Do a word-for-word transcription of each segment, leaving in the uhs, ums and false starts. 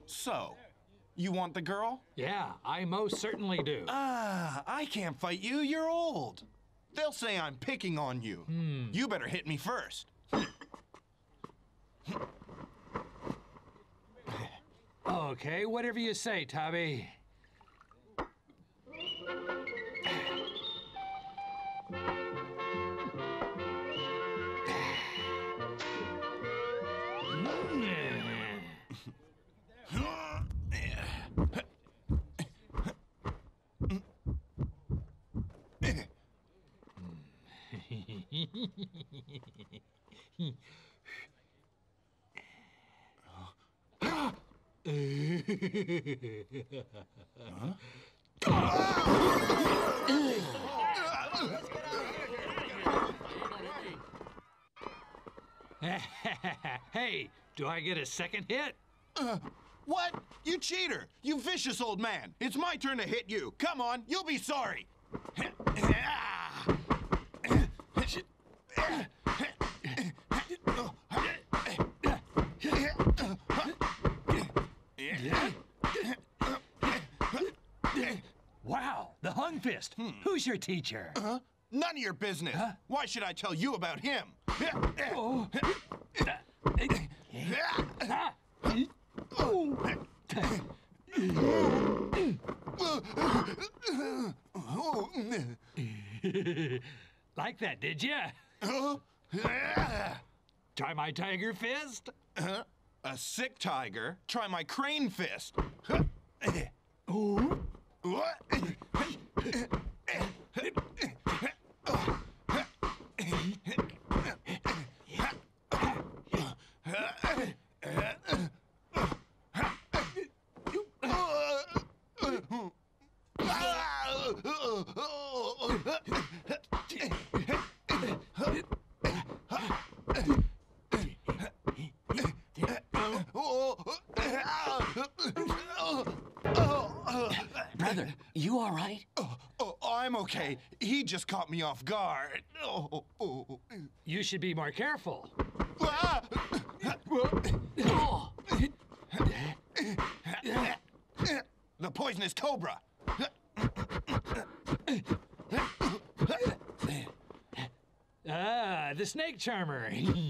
So, you want the girl? Yeah, I most certainly do. Ah, I can't fight you, you're old. They'll say I'm picking on you. Hmm. You better hit me first. Okay, whatever you say, Tabby. Hey, do I get a second hit? Uh, what? You cheater! You vicious old man! It's my turn to hit you! Come on, you'll be sorry! Wow, the Hung Fist. Hmm. Who's your teacher? Uh, none of your business. Huh? Why should I tell you about him? Oh. Like that, did ya? Uh, Try my tiger fist? Uh, a sick tiger? Try my crane fist. Oh. What? Brother, you all right? Oh, oh, I'm okay. He just caught me off guard. Oh, oh. You should be more careful. Ah! Oh. The poisonous cobra. Ah, the snake charmer.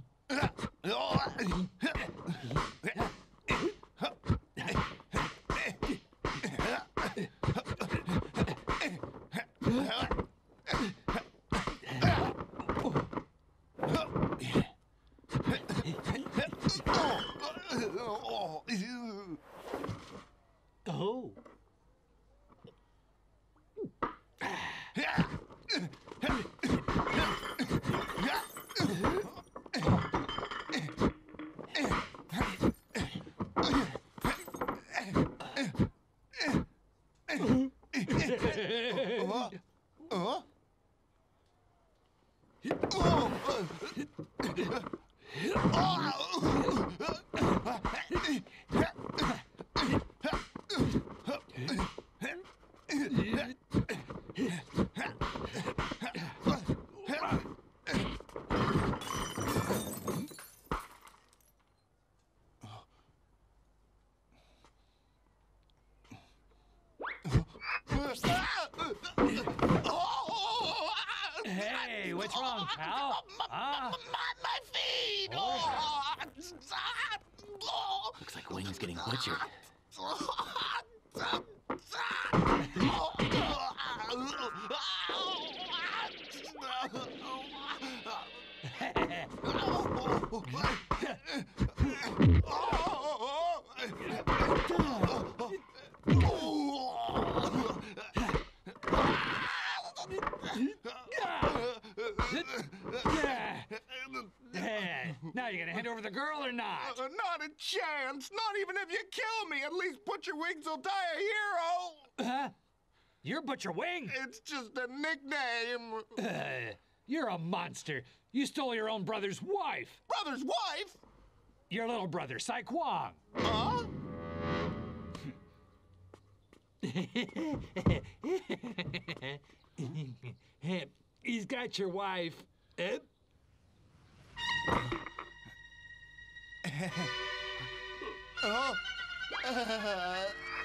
Oh. Uh? Hey, what's wrong, pal? Huh? My feet! Oh. Oh. Looks like Wing's getting butchered. Now you gonna hand over the girl or not? Uh, not a chance. Not even if you kill me. At least Butcher Wings will die a hero. Huh? You're Butcher Wing? It's just a nickname. Uh, you're a monster. You stole your own brother's wife. Brother's wife? Your little brother, Sai Kwang. Huh? He's got your wife. Uh, Oh. Uh,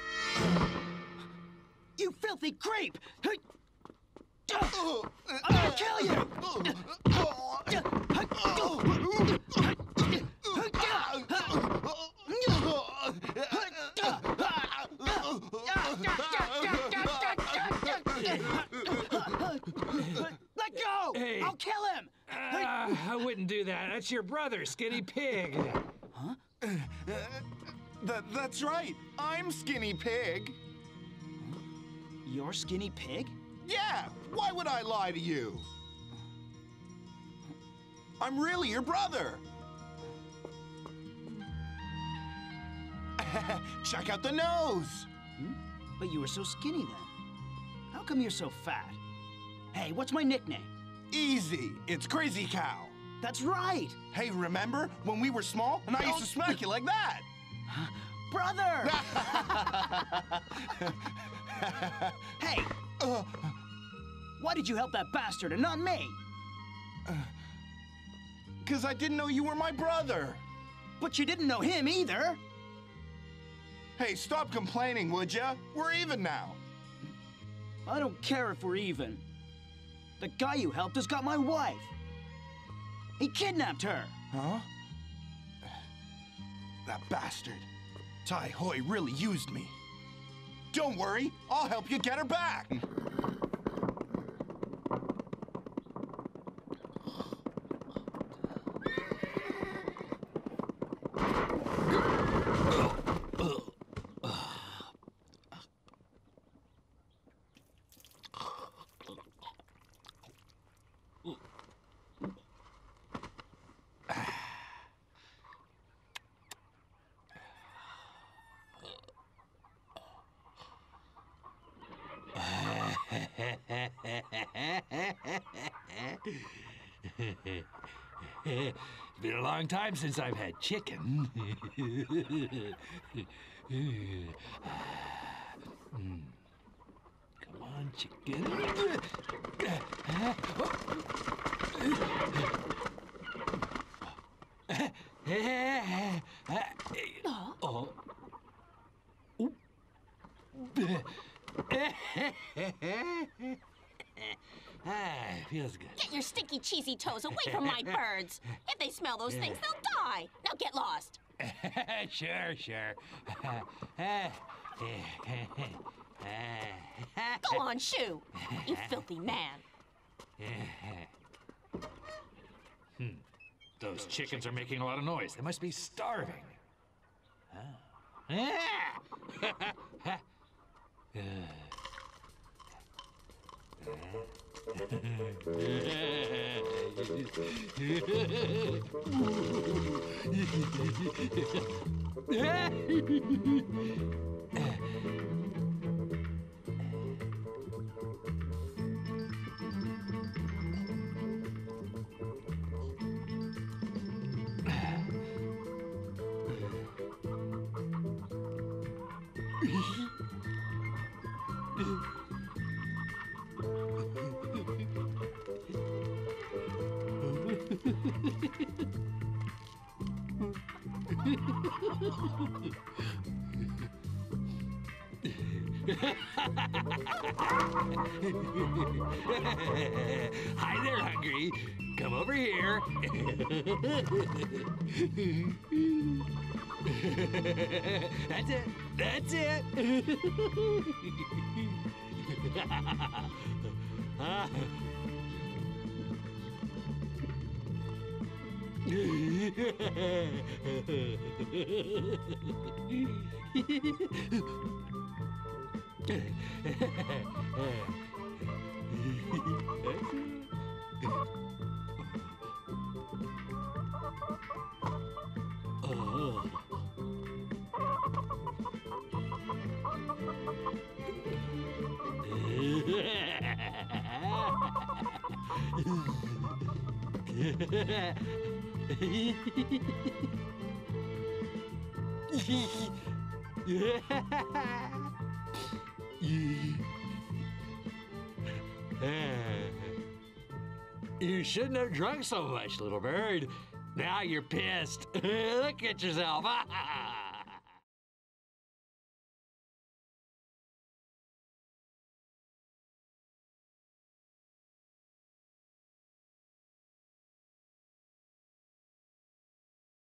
You filthy creep! I'm gonna kill you! Let go! Hey. I'll kill him! Uh, I wouldn't do that. That's your brother, Skinny Pig. Huh? that, that's right. I'm Skinny Pig. You're Skinny Pig? Yeah, why would I lie to you? I'm really your brother. Check out the nose. Hmm? But you were so skinny then. How come you're so fat? Hey, what's my nickname? Easy, it's Crazy Cow. That's right! Hey, remember when we were small and I used to smack you like that? Brother! Hey! Uh, Why did you help that bastard and not me? Cause I didn't know you were my brother. But you didn't know him either! Hey, stop complaining, would ya? We're even now. I don't care if we're even. The guy you helped has got my wife. He kidnapped her. Huh? That bastard. Tai Hoi really used me. Don't worry, I'll help you get her back. It's been a long time since I've had chicken. Mm. Come on, chicken. Oh. Ah, feels good. Get your stinky, cheesy toes away from my birds. If they smell those things, they'll die. Now get lost. Sure, sure. Go on, shoo. You filthy man. Hmm. Those chickens are making a lot of noise. They must be starving. Huh? Hi there, Hungry. Come over here. That's it. That's it. You shouldn't have drunk so much, little bird. Now you're pissed. Look at yourself.